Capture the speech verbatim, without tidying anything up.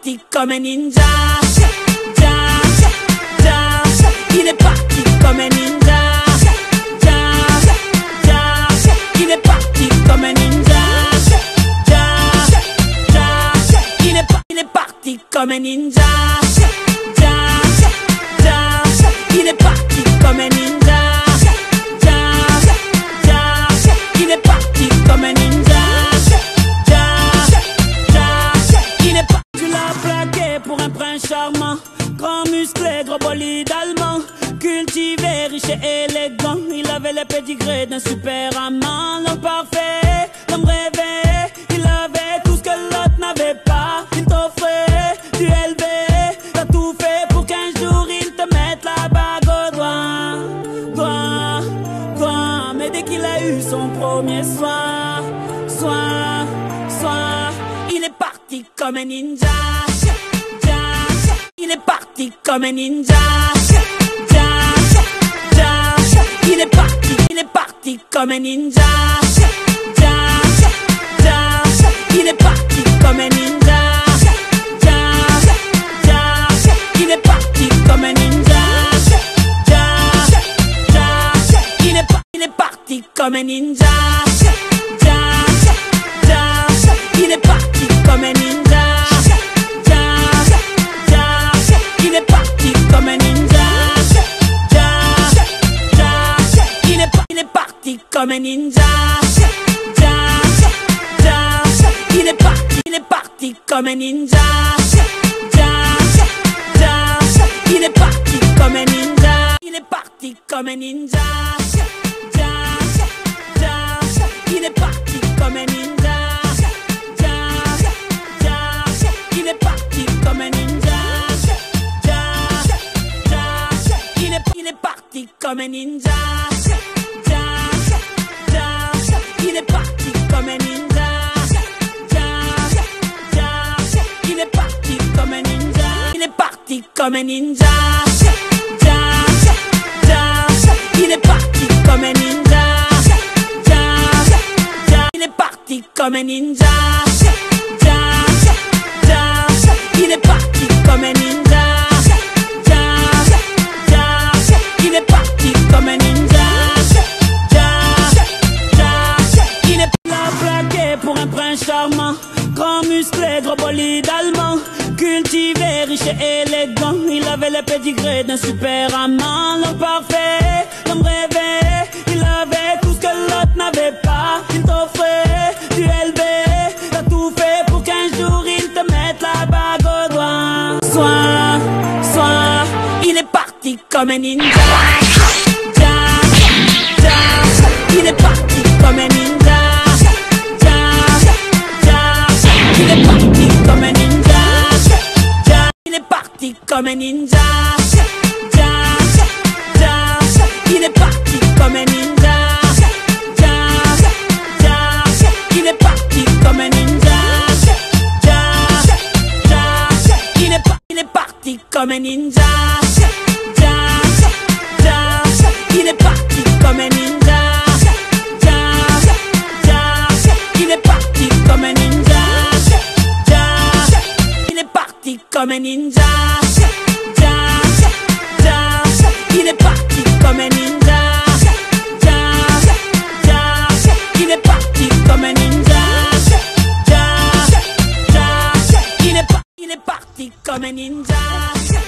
parti comme un ninja. Ja, ja, il est parti comme un ninja. Ja, ja, il est parti comme un ninja. Ja, ja, il est, il est parti comme un ninja. Ja, ja, il est parti comme un ninja. Ja, ja, il est parti comme un ninja. Ja, ja, il est parti. Tu l'as plaqué pour un prince charmant, grand musclé, gros bolide allemand, cultivé, riche et élégant. Il avait le pédigré d'un super amant, l'homme parfait, l'homme rêvé. Il avait tout ce que l'autre n'avait pas. Il t'offrait du L V, t'as tout fait pour qu'un jour il te mette la bague au doigt. Doigt, doigt, mais dès qu'il a eu son premier soir, soir, soir, il est parti comme un ninja. Il est parti comme un ninja. Ja, ja, il est parti, il est parti comme un ninja. Ja, ja, il est parti comme un ninja. Ja, ja, il est parti comme un ninja. Ja, ja, il est, il est parti comme un ninja. Ja, ja, il est parti comme un ninja. Il est parti comme un ninja. Ja, ja, il est, il est parti comme un ninja. Ja, ja, il est parti, il est parti comme un ninja. Ja, ja, il est parti comme un ninja. Il est parti comme un ninja. Ja, ja, il est parti comme un ninja. Ja, ja, il est parti comme un ninja. Il est parti comme un ninja. Ja, ja, il est parti comme un ninja. Ja, ja, il est parti comme un ninja. Il est parti comme un ninja. Ja, ja, il est parti comme un ninja. Ja, ja, il est parti comme un ninja. Ja, ja, il est parti comme un ninja. Il est parti comme un ninja. Ja, ja, il est là plaqué pour un prince charmant, grand musclé, gros bolide allemand, cultivé, riche et élégant. Il avait le pédigré d'un super amant, l'homme parfait, l'homme rêvé. Il avait tout ce que l'autre n'avait pas. Il t'offrait du L V, t'as tout fait pour qu'un jour il te mette la bague au doigt. Soir, soir, il est parti comme un ninja. Ja, ja, il est parti comme un ninja. Ja, ja, il est parti comme un ninja. Ja, il est parti comme un ninja. Ja, ja, il est parti comme un ninja. Ja, ja, il est parti comme un ninja. Ja, ja, il est, il est parti comme un ninja. Ja, ja, il est parti comme un ninja. Ja, ja, il est parti comme un ninja. Ja, il est parti comme un ninja. Ja, ja, il est parti comme un ninja. Ja, ja, il est parti comme un ninja. Ja, ja, il est, il est parti comme un ninja.